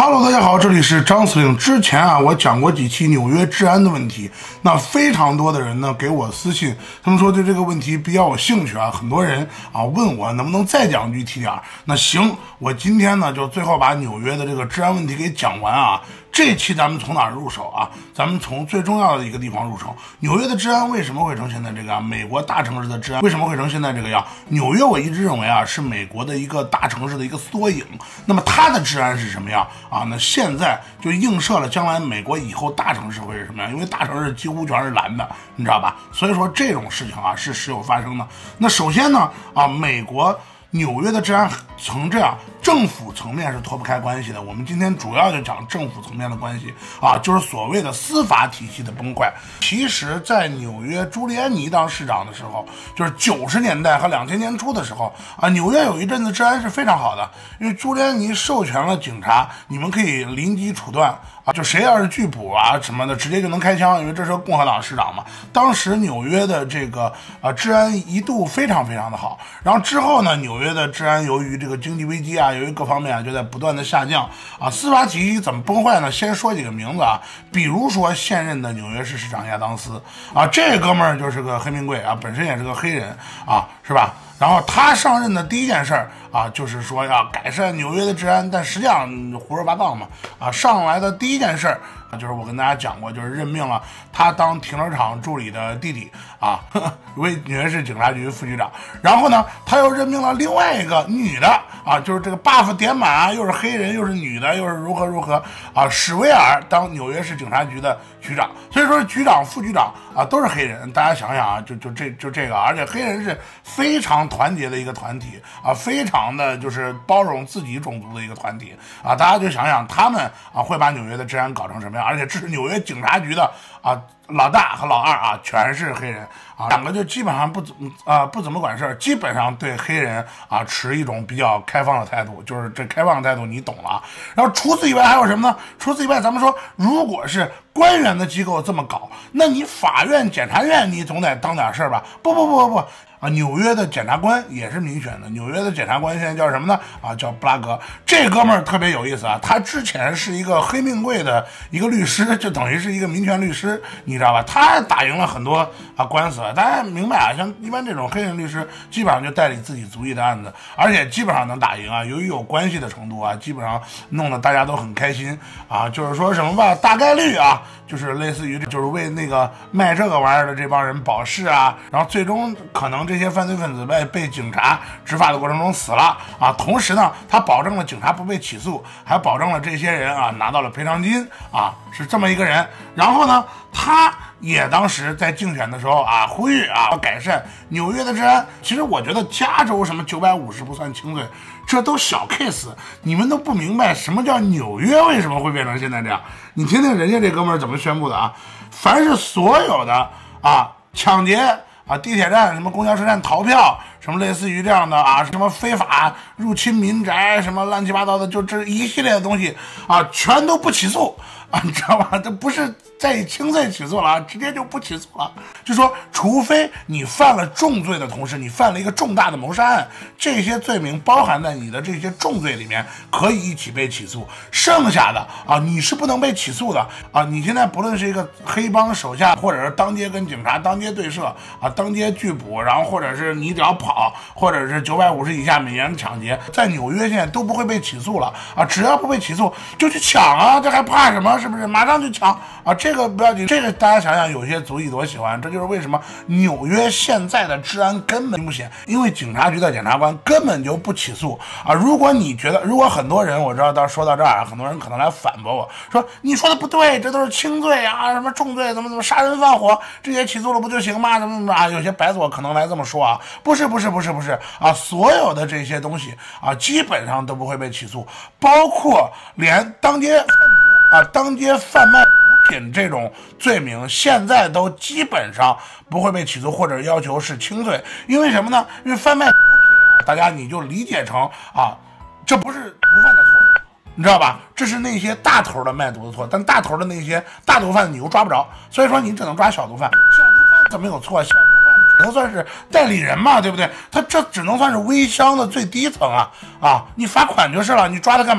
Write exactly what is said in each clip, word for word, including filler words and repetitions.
Hello， 大家好，这里是张司令。之前啊，我讲过几期纽约治安的问题，那非常多的人呢给我私信，他们说对这个问题比较有兴趣啊，很多人啊问我能不能再讲具体点。那行，我今天呢就最后把纽约的这个治安问题给讲完啊。这期咱们从哪儿入手啊？咱们从最重要的一个地方入手。纽约的治安为什么会成现在这个样？美国大城市的治安为什么会成现在这个样？纽约我一直认为啊是美国的一个大城市的一个缩影。那么它的治安是什么样啊？那现在就映射了将来美国以后大城市会是什么样？因为大城市几乎全是蓝的，你知道吧？所以说这种事情啊是时有发生的。那首先呢啊，美国纽约的治安成这样，政府层面是脱不开关系的。我们今天主要就讲政府层面的关系啊，就是所谓的司法体系的崩坏。其实，在纽约朱利安尼当市长的时候，就是九十年代和两千年初的时候啊，纽约有一阵子治安是非常好的，因为朱利安尼授权了警察，你们可以临机处断啊，就谁要是拒捕啊什么的，直接就能开枪，因为这是共和党市长嘛。当时纽约的这个啊治安一度非常非常的好，然后之后呢，纽约约的治安由于这个经济危机啊，由于各方面啊，就在不断的下降啊。司法体系怎么崩坏呢？先说几个名字啊，比如说现任的纽约市市长亚当斯啊，这哥们儿就是个黑名贵啊，本身也是个黑人啊，是吧？然后他上任的第一件事儿啊，就是说要改善纽约的治安，但实际上胡说八道嘛啊！上来的第一件事儿啊，就是我跟大家讲过，就是任命了他当停车场助理的弟弟啊，呵呵为纽约市警察局副局长。然后呢，他又任命了另外一个女的啊，就是这个 buff 点满啊，又是黑人，又是女的，又是如何如何啊，史威尔当纽约市警察局的局长。所以说，局长、副局长啊都是黑人。大家想想啊，就就这就这个，而且黑人是非常团结的一个团体啊，非常的就是包容自己种族的一个团体啊。大家就想想他们啊会把纽约的治安搞成什么样，而且这是纽约警察局的啊老大和老二啊全是黑人啊，两个就基本上不怎么啊不怎么管事儿，基本上对黑人啊持一种比较开放的态度，就是这开放的态度你懂了啊。然后除此以外还有什么呢？除此以外，咱们说如果是官员的机构这么搞，那你法院、检察院你总得当点事儿吧？不不不不不。啊，纽约的检察官也是民选的。纽约的检察官现在叫什么呢？啊，叫布拉格。这哥们儿特别有意思啊，他之前是一个黑命贵的一个律师，就等于是一个民权律师，你知道吧？他打赢了很多啊官司。大家明白啊？像一般这种黑人律师，基本上就代理自己族裔的案子，而且基本上能打赢啊。由于有关系的程度啊，基本上弄得大家都很开心啊。就是说什么吧，大概率啊，就是类似于就是为那个卖这个玩意儿的这帮人保释啊，然后最终可能这。这些犯罪分子被被警察执法的过程中死了啊，同时呢，他保证了警察不被起诉，还保证了这些人啊拿到了赔偿金啊，是这么一个人。然后呢，他也当时在竞选的时候啊，呼吁啊改善纽约的治安。其实我觉得加州什么九百五十不算轻罪，这都小 case， 你们都不明白什么叫纽约为什么会变成现在这样。你听听人家这哥们儿怎么宣布的啊，凡是所有的啊抢劫。啊，地铁站、什么公交车站逃票，什么类似于这样的啊，什么非法入侵民宅，什么乱七八糟的，就这一系列的东西啊，全都不起诉啊，你知道吧？这不是再以轻罪起诉了啊，直接就不起诉了。就说，除非你犯了重罪的同时，你犯了一个重大的谋杀案，这些罪名包含在你的这些重罪里面，可以一起被起诉。剩下的啊，你是不能被起诉的啊。你现在不论是一个黑帮手下，或者是当街跟警察当街对射啊。当街拒捕，然后或者是你只要跑，或者是九百五十以下美元的抢劫，在纽约现在都不会被起诉了啊！只要不被起诉，就去抢啊！这还怕什么？是不是？马上就抢啊！这个不要紧，这个大家想想，有些族裔多喜欢，这就是为什么纽约现在的治安根本不行，因为警察局的检察官根本就不起诉啊！如果你觉得，如果很多人我知道到说到这儿，很多人可能来反驳我说你说的不对，这都是轻罪啊，什么重罪，怎么怎么杀人放火，这些起诉了不就行吗？怎么怎么啊？有些白左可能来这么说啊，不是不是不是不是啊，所有的这些东西啊，基本上都不会被起诉，包括连当街贩毒啊、当街贩卖毒品这种罪名，现在都基本上不会被起诉，或者要求是轻罪。因为什么呢？因为贩卖毒品啊，大家你就理解成啊，这不是毒贩的错。你知道吧？这是那些大头的卖毒的错，但大头的那些大毒贩你又抓不着，所以说你只能抓小毒贩。小毒贩怎么有错？小毒贩只能算是代理人嘛，对不对？他这只能算是微商的最低层啊啊！你罚款就是了，你抓他干嘛？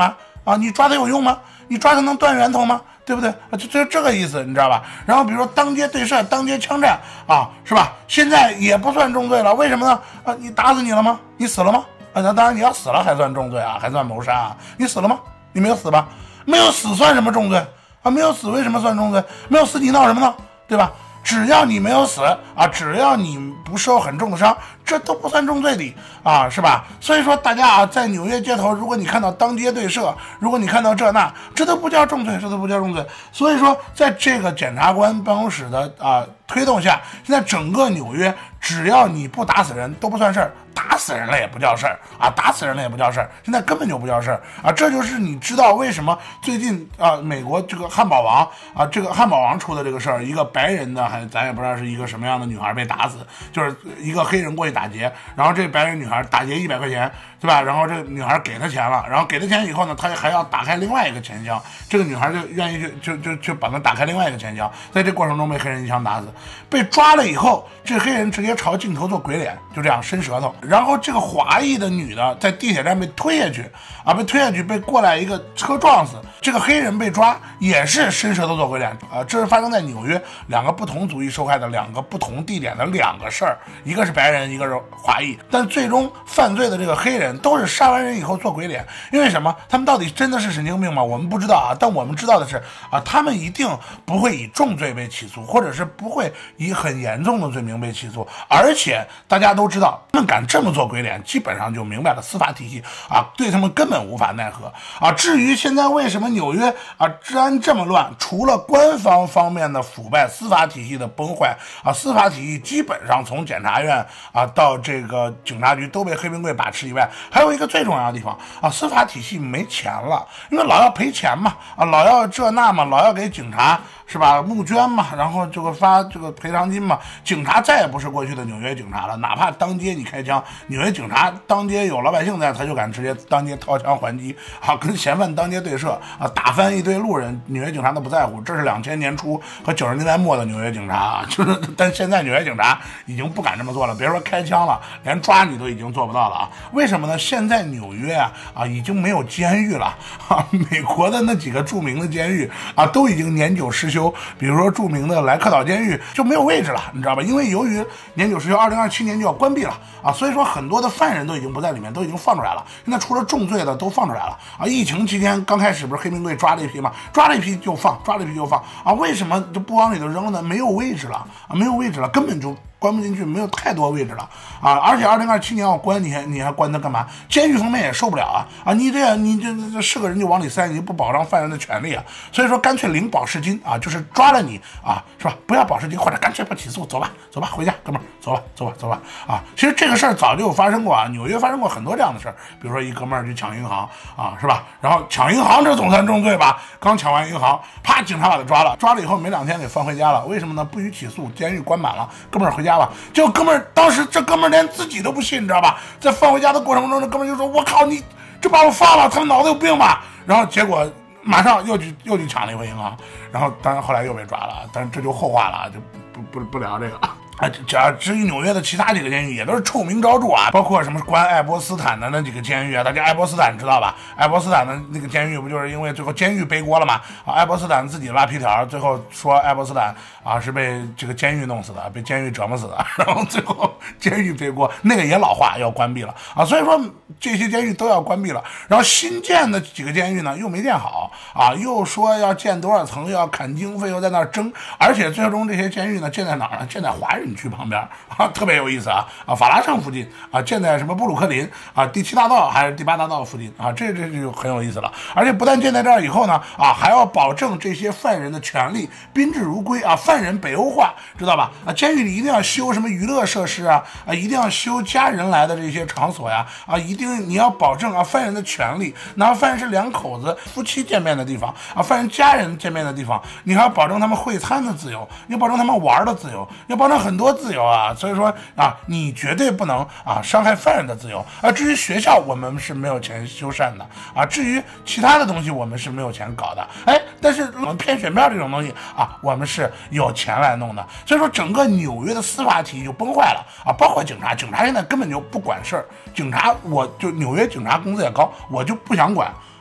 啊，你抓他有用吗？你抓他能断源头吗？对不对？啊，就就这个意思，你知道吧？然后比如说当街对射、当街枪战啊，是吧？现在也不算重罪了，为什么呢？啊，你打死你了吗？你死了吗？啊，那当然你要死了还算重罪啊，还算谋杀啊。你死了吗？你没有死吧？没有死算什么重罪啊？没有死为什么算重罪？没有死你闹什么呢？对吧？只要你没有死啊，只要你不受很重的伤，这都不算重罪的啊，是吧？所以说大家啊，在纽约街头，如果你看到当街对射，如果你看到这那，这都不叫重罪，这都不叫重罪。所以说，在这个检察官办公室的啊推动下，现在整个纽约，只要你不打死人都不算事儿。打死人了也不叫事儿啊，打死人了也不叫事儿，现在根本就不叫事儿啊！这就是你知道为什么最近啊，美国这个汉堡王啊，这个汉堡王出的这个事儿，一个白人的还咱也不知道是一个什么样的女孩被打死，就是一个黑人过去打劫，然后这白人女孩打劫一百块钱，对吧？然后这个女孩给他钱了，然后给他钱以后呢，他还要打开另外一个钱箱，这个女孩就愿意去就就就把他打开另外一个钱箱，在这过程中被黑人一枪打死，被抓了以后，这黑人直接朝镜头做鬼脸，就这样伸舌头。然后这个华裔的女的在地铁站被推下去啊，被推下去被过来一个车撞死。这个黑人被抓也是伸舌头做鬼脸啊，这是发生在纽约两个不同族裔受害的两个不同地点的两个事儿，一个是白人，一个是华裔。但最终犯罪的这个黑人都是杀完人以后做鬼脸，因为什么？他们到底真的是神经病吗？我们不知道啊，但我们知道的是啊，他们一定不会以重罪被起诉，或者是不会以很严重的罪名被起诉，而且大家都知道，他们敢这么做鬼脸，基本上就明白了司法体系啊对他们根本无法奈何啊。至于现在为什么纽约啊治安这么乱，除了官方方面的腐败，司法体系的崩坏啊，司法体系基本上从检察院啊到这个警察局都被黑冰柜把持以外，还有一个最重要的地方啊，司法体系没钱了，因为老要赔钱嘛啊，老要这那嘛，老要给警察是吧募捐嘛，然后这个发这个赔偿金嘛，警察再也不是过去的纽约警察了，哪怕当街你开枪，纽约警察当街有老百姓在，他就敢直接当街掏枪还击啊，跟嫌犯当街对射啊，打翻一堆路人，纽约警察都不在乎。这是两千年初和九十年代末的纽约警察啊，就是但现在纽约警察已经不敢这么做了，别说开枪了，连抓你都已经做不到了啊！为什么呢？现在纽约啊啊已经没有监狱了啊，美国的那几个著名的监狱啊都已经年久失修，比如说著名的莱克岛监狱就没有位置了，你知道吧？因为由于年久失修，二零二七年就要关闭了啊，所以说很多的犯人都已经不在里面，都已经放出来了。现在除了重罪的都放出来了啊！疫情期间刚开始不是黑名贵抓了一批嘛，抓了一批就放，抓了一批就放啊！为什么就不往里头扔了呢？没有位置了啊，没有位置了，根本就关不进去，没有太多位置了啊！而且二零二七年要关，你还你还关它干嘛？监狱方面也受不了啊啊！你这样你这这是个人就往里塞，你不保障犯人的权利啊！所以说干脆领保释金啊，就是抓了你啊，是吧？不要保释金，或者干脆不起诉，走吧，走吧，回家，哥们儿，走吧，走吧，走吧啊！其实这个事儿早就有发生过啊，纽约发生过很多这样的事儿，比如说一哥们儿去抢银行啊，是吧？然后抢银行这总算重罪吧？刚抢完银行，啪，警察把他抓了，抓了以后没两天给放回家了，为什么呢？不予起诉，监狱关满了，哥们儿回家吧。结果哥们儿当时这哥们儿连自己都不信，你知道吧？在放回家的过程中，这哥们儿就说：“我靠，你这把我放了，他们脑子有病吧？”然后结果马上又去又去抢了一回银行，然后当然后来又被抓了，但是这就后话了，就不不不聊这个。啊，这至于纽约的其他几个监狱也都是臭名昭著啊，包括什么关爱波斯坦的那几个监狱啊，大家爱波斯坦知道吧？爱波斯坦的那个监狱不就是因为最后监狱背锅了嘛？啊，爱波斯坦自己拉皮条，最后说爱波斯坦啊是被这个监狱弄死的，被监狱折磨死的，然后最后监狱背锅，那个也老化要关闭了啊，所以说这些监狱都要关闭了，然后新建的几个监狱呢又没建好啊，又说要建多少层，又要砍经费，又在那儿争，而且最终这些监狱呢建在哪儿呢？建在华人区旁边啊，特别有意思啊啊，法拉盛附近啊，建在什么布鲁克林啊，第七大道还是第八大道附近啊，这这就很有意思了。而且不但建在这儿以后呢，啊，还要保证这些犯人的权利宾至如归啊，犯人北欧化，知道吧？啊，监狱里一定要修什么娱乐设施啊，啊，一定要修家人来的这些场所呀，啊，一定你要保证啊犯人的权利，哪怕犯人是两口子夫妻见面的地方啊，犯人家人见面的地方，你还要保证他们会餐的自由，要保证他们玩的自由，要保证很多自由啊，所以说啊，你绝对不能啊伤害犯人的自由啊。至于学校，我们是没有钱修缮的啊。至于其他的东西，我们是没有钱搞的。哎，但是我们骗选票这种东西啊，我们是有钱来弄的。所以说，整个纽约的司法体系就崩坏了啊，包括警察，警察现在根本就不管事儿。警察，我就纽约警察工资也高，我就不想管。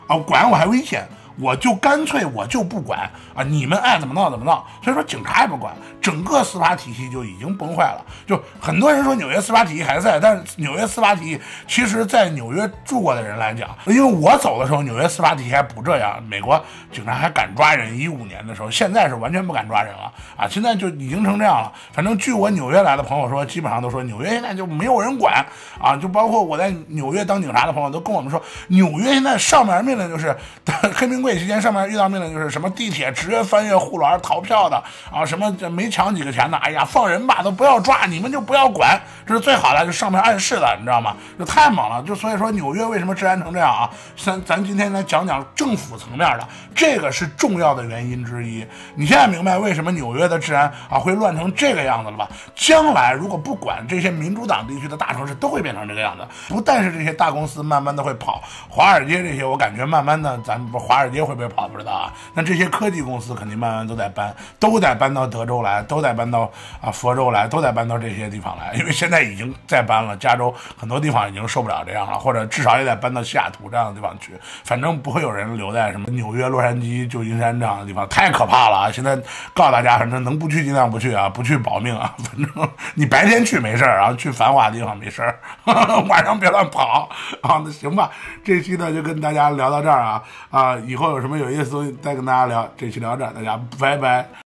啊，管我还危险。我就干脆我就不管啊，你们爱怎么闹怎么闹。所以说警察也不管，整个司法体系就已经崩坏了。就很多人说纽约司法体系还在，但是纽约司法体系其实在纽约住过的人来讲，因为我走的时候纽约司法体系还不这样，美国警察还敢抓人，一五年的时候，现在是完全不敢抓人了啊，现在就已经成这样了。反正据我纽约来的朋友说，基本上都说纽约现在就没有人管啊，就包括我在纽约当警察的朋友都跟我们说，纽约现在上面命令就是黑名贵期间上面遇到命令就是什么地铁直接翻越护栏逃票的啊，什么没抢几个钱的，哎呀放人吧，都不要抓，你们就不要管，这是最好的，就上面暗示的，你知道吗？就太猛了。就所以说纽约为什么治安成这样啊？咱咱今天来讲讲政府层面的，这个是重要的原因之一。你现在明白为什么纽约的治安啊会乱成这个样子了吧？将来如果不管，这些民主党地区的大城市都会变成这个样子。不但是这些大公司慢慢的会跑，华尔街这些我感觉慢慢的，咱们华尔街会不会跑不知道啊。那这些科技公司肯定慢慢都得搬，都得搬到德州来，都得搬到啊佛州来，都得搬到这些地方来，因为现在已经在搬了，加州很多地方已经受不了这样了，或者至少也得搬到西雅图这样的地方去。反正不会有人留在什么纽约、洛杉矶、旧金山这样的地方，太可怕了啊！现在告诉大家，反正能不去尽量不去啊，不去保命啊。反正你白天去没事儿，然后去繁华的地方没事儿，晚上别乱跑啊。那行吧，这期呢就跟大家聊到这儿啊啊，以后有什么有意思的东西再跟大家聊。这期聊这儿，大家拜拜。